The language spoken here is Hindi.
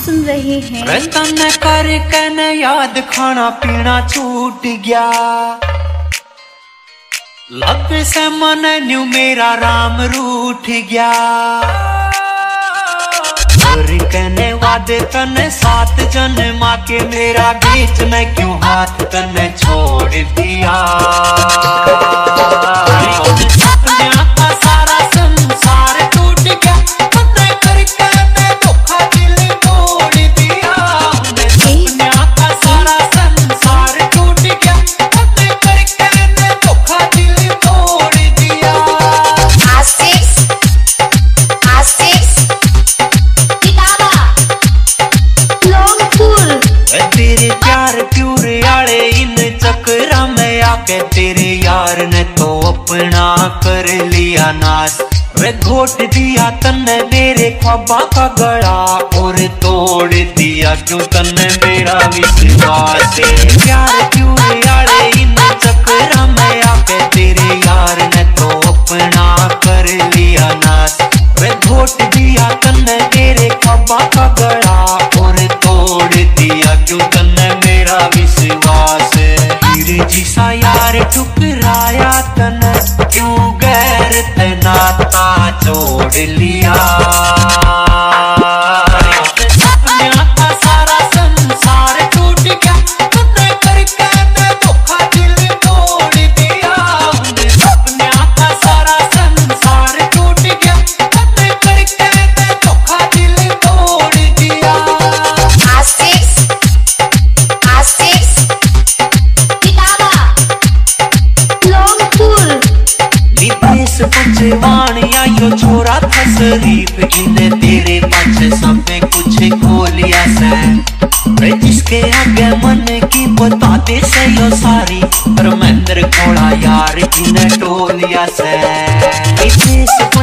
सुन रहे हैं तन करके न याद खाना पीना छूट गया, लब से मन न्यू मेरा राम रूठ गया। और कहने वादे तने सात जन्मा के मेरा बीच में क्यों हाथ तने छोड़ दिया। सपना का सारा संसार टूट गया, तने करके मैं धोखा दिल तोड़ दिया। सपना का सारा संसार टूट गया, तने करके मैं धोखा दिल तोड़ दिया। तेरे प्यार प्यूर आले इन चक्रा में आके तेरे यार ने तो अपना कर लिया नाश। रे घोट दिया तन्ने मेरे ख्वाबा का गला और तोड़ दिया क्यों तन्ने मेरा विश्वास। प्यार प्यूर आले इन चक्रा में आके तेरे यार ने तो अपना कर लिया नाश। रे घोट दिया तन्ने मेरे ख्वाबा का गला और तोड़ दिया क्यों तन्ने मेरा विश्वास। हीरे जिसा यार ठुकराया तन्ने क्यों गैर ते नाता जोड़ लिया। सपना का सारा संसार टूट गया, तन्ने करके मैं धोखा दिल तोड़ दिया। सपना का सारा संसार टूट गया, तन्ने करके मैं धोखा दिल तोड़ दिया। वाणिया यो छोरा था शरीफ, इन्हें तेरे पाछे सबे कुछ खोलिया से। जिसके आगे मन की बता दे से यो सारी, धर्मेंद्र कोड़ा यार इन्हें टोलिया से।